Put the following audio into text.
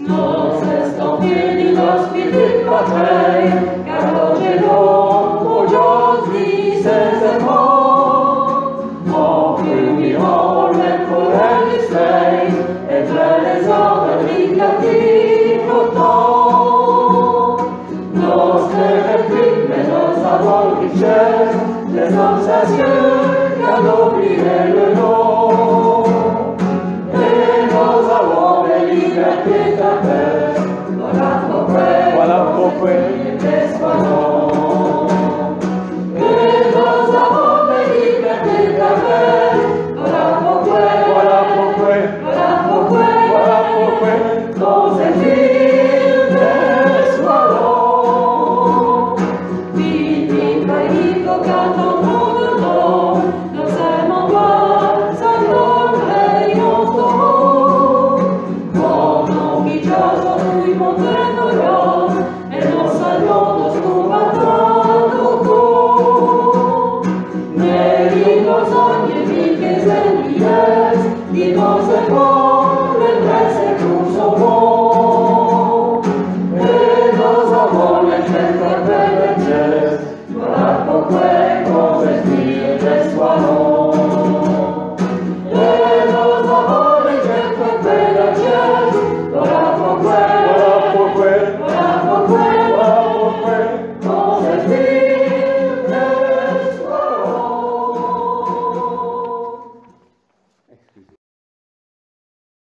Nostre stofili l'ospiti patrei, che o giosdi senza mo, o fiumi orme corelli sei, e tra le ore brillati flotò. Nostre vertigine, nostra voltice, les nostres yeux, qu'à le nom. Et nous avons les libertés d'affaires, voilà pourquoi l'espoir. Et nous avons les libertés d'affaires, voilà pourquoi nos filles l'espoir. Vite, caïdo, cantons de nom, nos aimons voir, sa gloire et on s'en con ufficioso cui montenolo, e non saluto scubatando con. Nei sogni finché sei di nostre